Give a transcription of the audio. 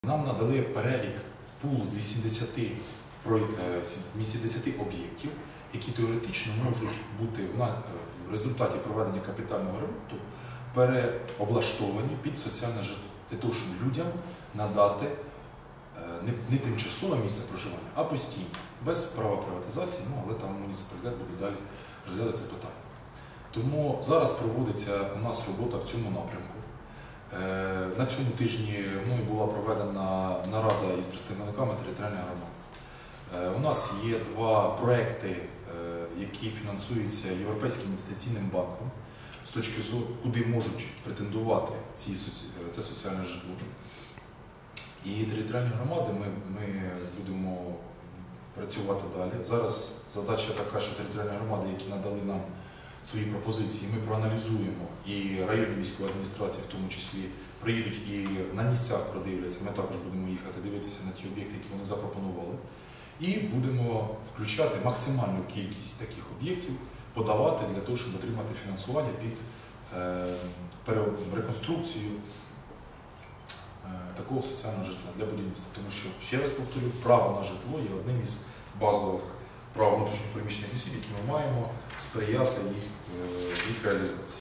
Нам надали перелік пул з 80 об'єктів, які теоретично можуть бути в результаті проведення капітального ремонту переоблаштовані під соціальне житло, для того, щоб людям надати не тимчасове місце проживання, а постійне, без права приватизації, але там муніципалітет буде далі розглядати це питання. Тому зараз проводиться у нас робота в цьому напрямку. На цьому тижні мною була проведена нарада із представниками територіальних громад. У нас є два проекти, які фінансуються Європейським інвестиційним банком, з точки зору, куди можуть претендувати це соціальне житло. І територіальні громади ми будемо працювати далі. Зараз задача така, що територіальні громади, які надали нам свої пропозиції, ми проаналізуємо, і районні військові адміністрації в тому числі приїдуть і на місцях продивляться. Ми також будемо їхати дивитися на ті об'єкти, які вони запропонували. І будемо включати максимальну кількість таких об'єктів, подавати для того, щоб отримати фінансування під реконструкцію такого соціального житла для будівництва. Тому що, ще раз повторю, право на житло є одним із базових прав внутрішньо переміщених осіб, які ми маємо сприяти їх реалізації.